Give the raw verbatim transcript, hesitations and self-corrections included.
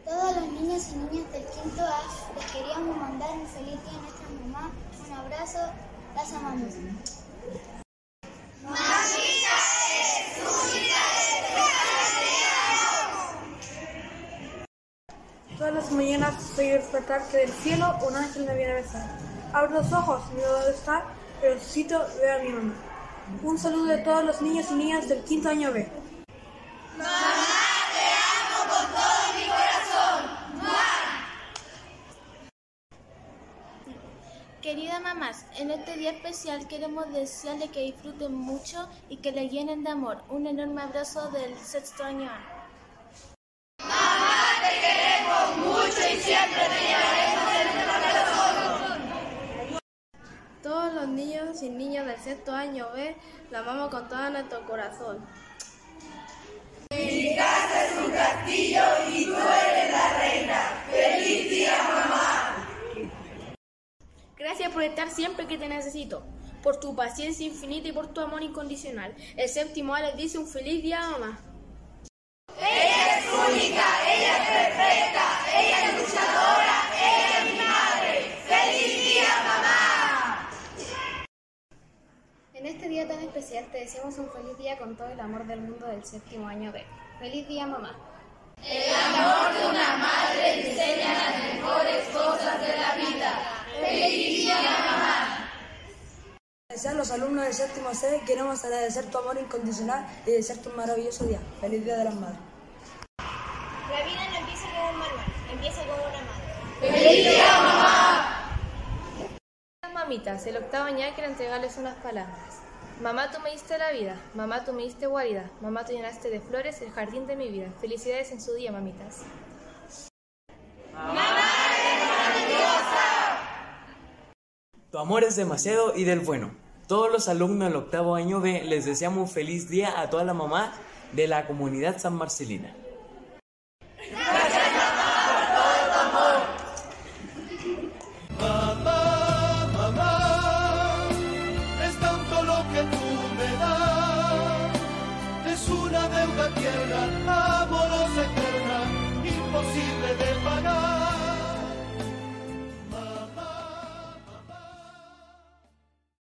Todos los niños y niñas del quinto A les queríamos mandar un feliz día a nuestra mamá. Un abrazo, las amamos. Mamita es única, Todas las mañanas soy despertar que del cielo un ángel me viene a besar. Abro los ojos, miro dónde está, pero necesito ver a mi mamá. Un saludo de todos los niños y niñas del quinto año B. Mamá, te amo con todo mi corazón. ¡Mua! Querida mamás, en este día especial queremos desearles que disfruten mucho y que les llenen de amor. Un enorme abrazo del sexto año A. Mamá, te queremos mucho y siempre te llevaremos en nuestro corazón. Todos los niños y niñas del sexto año B la amamos con todo nuestro corazón. Mi casa es un castillo y tú eres la reina. ¡Feliz día, mamá! Gracias por estar siempre que te necesito, por tu paciencia infinita y por tu amor incondicional. El séptimo A les dice un feliz día, mamá. Ella es única, ella es perfecta, ella es luchadora, ella es mi madre. ¡Feliz día, mamá! En este día tan especial te deseamos un feliz día con todo el amor del mundo del séptimo año B. Feliz día, mamá. El amor de una madre enseña las mejores cosas de la vida. ¡Feliz día, mamá! A los alumnos del séptimo C queremos agradecer tu amor incondicional y desearte un maravilloso día. Feliz Día de las Madres. La vida no empieza con un manual, empieza con una madre. ¡Feliz día, mamá! Mamitas, el octavo año quiero entregarles unas palabras. Mamá, tú me diste la vida, mamá, tú me diste guarida, mamá, tú llenaste de flores el jardín de mi vida. Felicidades en su día, mamitas. ¡Mamá es maravillosa! Tu amor es demasiado y del bueno. Todos los alumnos del octavo año B les deseamos un feliz día a toda la mamá de la comunidad San Marcelina. Gracias, mamá, por todo tu amor. Mamá, mamá, es tanto lo que tú me das. Es una deuda tierna, amorosa, eterna, imposible de pagar.